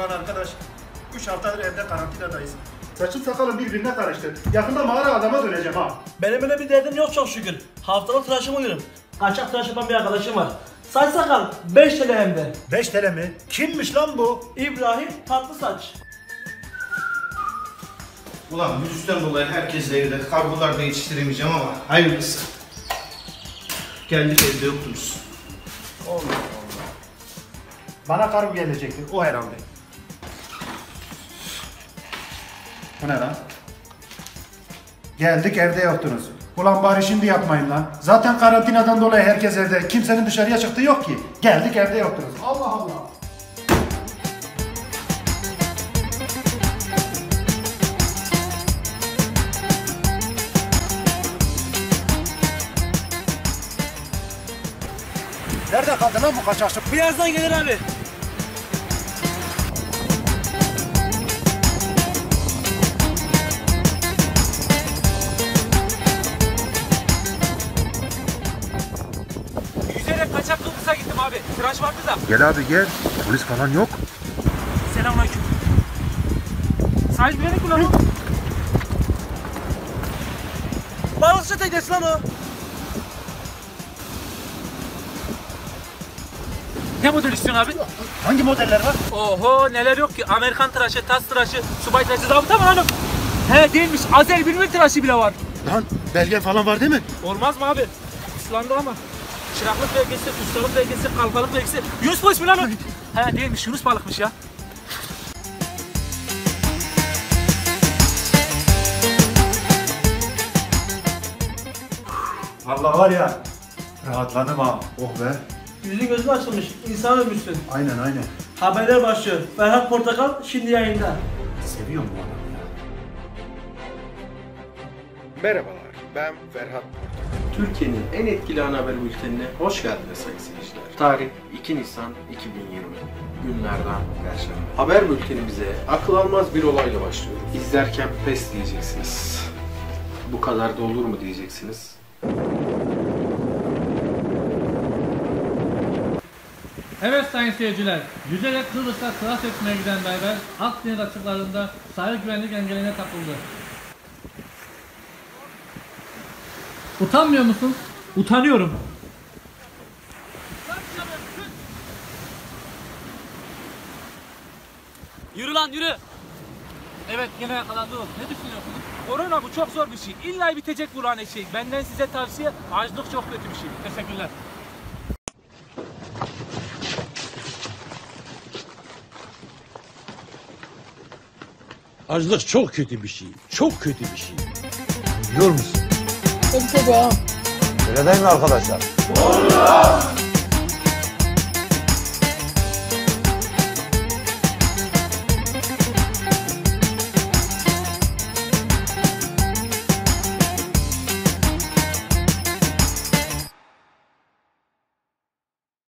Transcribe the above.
Ulan arkadaş, 3 haftadır evde karantinadayız. Saçım sakalım birbirine karıştı. Yakında mağara adama döneceğim ha. Benim öyle bir derdim yok çok şükür. Haftalık tıraşım oluyorum. Kaçak tıraş yapan bir arkadaşım var. Saç sakal 5 TL hem de. 5 TL mi? Kimmiş lan bu? İbrahim Tatlısaç. Ulan virüsten dolayı herkes evde, kargolar da yetiştiremeyeceğim ama hayırlısı. Geldik evde yoktunuz. Allah Allah. Bana kargo gelecekti, o herhalde. Bu ne lan? Geldik evde yoktunuz. Ulan bari şimdi yapmayın lan. Zaten karantinadan dolayı herkes evde. Kimsenin dışarıya çıktığı yok ki. Geldik evde yoktunuz. Allah Allah. Nerede kaldı lan bu kaçakçı? Birazdan gelir abi. Yüzerek kaçak Kıbrıs'a gittim abi. Tıraş vardı da. Gel abi gel. Polis falan yok. Selamünaleyküm. Sahil güvenlik mi lan o? Balıkçı teknesi lan o. Ne model istiyorsun abi? Hangi modeller var? Oho neler yok ki. Amerikan tıraşı, tas tıraşı, subay tıraşı, zabıta mı hanım? He değilmiş. Azer Bilmir tıraşı bile var. Lan belgen falan var değil mi? Olmaz mı abi? Islandı ama. Çıraklık belgesi, ustalık belgesi, kalfalık belgesi. Yunus polis mi lan o? He değilmiş. Yunus balıkmış ya. Allah var ya. Rahatladım ha. Oh be. Yüzün gözün açılmış. İnsan ölmüşsün. Aynen. Haberler başlıyor. Ferhat Portakal şimdi yayında. Seviyorum bu adamı ya. Merhabalar, ben Ferhat Portakal. Türkiye'nin en etkili ana haber bültenine hoş geldiniz sayın seyirciler. Tarih 2 Nisan 2020. Günlerden Perşembe. Haber bültenimize akıl almaz bir olayla başlıyoruz. İzlerken pes diyeceksiniz. Bu kadar da olur mu diyeceksiniz. Evet sayın seyirciler, yüzerek Kıbrıs'ta tıraş etmeye giden berber Akdeniz açıklarında sahil güvenlik engeline takıldı. Utanmıyor musun? Utanıyorum. Yürü lan yürü. Evet yine yakalandı o. Ne düşünüyorsunuz? Korona bu çok zor bir şey. İlla bitecek bu lanet şey. Benden size tavsiye, açlık çok kötü bir şey. Teşekkürler. Açlık çok kötü bir şey. Çok kötü bir şey. Biliyor musun? Öyle değil mi arkadaşlar?